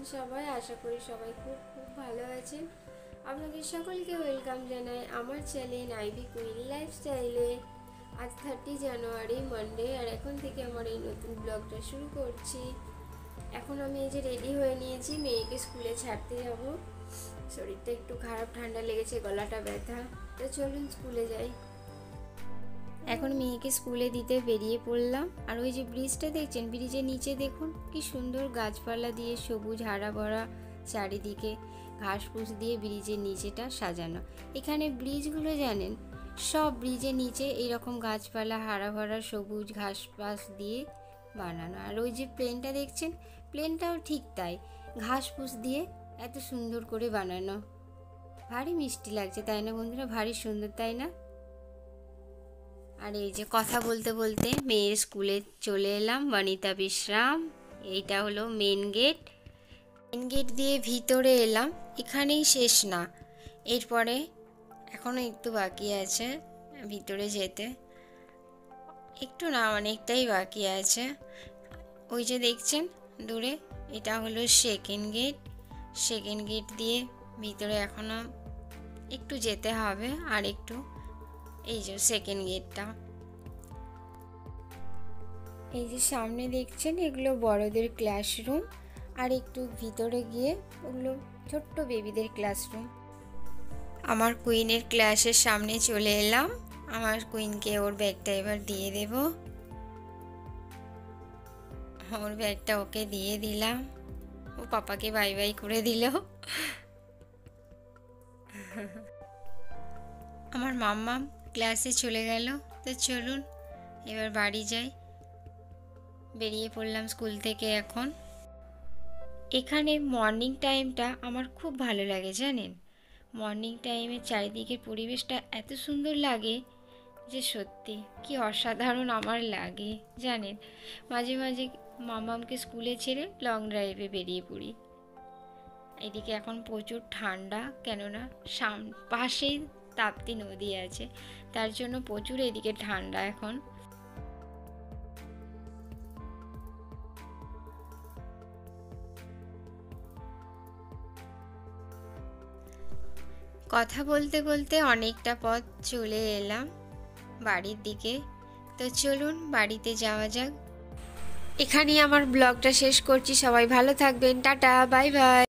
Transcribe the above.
সবাই? আশা করি সবাই খুব খুব ভালো আছেন। আপনাদের সকলকে ওয়েলকাম জানাই আমার চ্যানেল আইভি কুইন লাইফস্টাইলে। আজ 30 জানুয়ারি মানডে, আর এখন থেকে আমার এই নতুন ব্লগটা শুরু করছি। এখন আমি এই যে রেডি হয়ে নিয়েছি, মেয়েকে স্কুলে ছাড়তে যাব। শরীরটা একটু খারাপ, ঠান্ডা লেগেছে, গলাটা ব্যথা। তো চলুন স্কুলে যাই। এখন মেয়েকে স্কুলে দিতে বেরিয়ে পড়লাম। আর ওই যে ব্রিজটা দেখছেন, ব্রিজের নিচে দেখুন কি সুন্দর গাছপালা দিয়ে সবুজ হারা ভরা, চারিদিকে ঘাস ফুস দিয়ে ব্রিজের নিচেটা সাজানো। এখানে ব্রিজগুলো জানেন, সব ব্রিজের নিচে এইরকম গাছপালা হারা ভরা সবুজ ঘাস ফাস দিয়ে বানানো। আর ওই যে প্লেনটা দেখছেন, প্লেনটাও ঠিক তাই, ঘাস ফুস দিয়ে এত সুন্দর করে বানানো। ভারী মিষ্টি লাগছে তাই না বন্ধুরা? ভারী সুন্দর তাই না? আর এই যে কথা বলতে বলতে মেয়ের স্কুলে চলে এলাম, বনিতা বিশ্রাম। এইটা হলো মেন গেট। মেন গেট দিয়ে ভিতরে এলাম। এখানেই শেষ না, এরপরে এখনও একটু বাকি আছে ভিতরে যেতে। একটু না, অনেকটাই বাকি আছে। ওই যে দেখছেন দূরে, এটা হলো সেকেন্ড গেট। সেকেন্ড গেট দিয়ে ভিতরে এখনও একটু যেতে হবে, আর একটু। এই যে সেকেন্ড গেটটা, এই যে সামনে দেখছেন, এগুলো বড়দের ক্লাসরুম। আর একটু ভিতরে গিয়ে ওগুলো ছোট্ট বেবিদের ক্লাসরুম। আমার কুইনের ক্লাসের সামনে চলে এলাম। আমার কুইনকে ওর ব্যাগটা এবার দিয়ে দেব। ওর ব্যাগটা ওকে দিয়ে দিলাম। ও পাপাকে বাই বাই করে দিল। আমার মাম্মাম ক্লাসে চলে গেল। তো চলুন এবার বাড়ি যাই। বেরিয়ে পড়লাম স্কুল থেকে এখন। এখানে মর্নিং টাইমটা আমার খুব ভালো লাগে জানেন। মর্নিং টাইমে চারিদিকের পরিবেশটা এত সুন্দর লাগে যে সত্যি কি অসাধারণ আমার লাগে জানেন। মাঝে মাঝে মামামকে স্কুলে ছেড়ে লং ড্রাইভে বেরিয়ে পড়ি। এদিকে এখন প্রচুর ঠান্ডা, কেননা পাশেই তাপ্তি নদী আছে, তার জন্য প্রচুর এদিকে ঠান্ডা এখন। কথা বলতে বলতে অনেকটা পথ চলে এলাম বাড়ির দিকে। তো চলুন বাড়িতে যাওয়া যাক। এখানেই আমার ব্লগটা শেষ করছি। সবাই ভালো থাকবেন, টাটা, বাই বাই।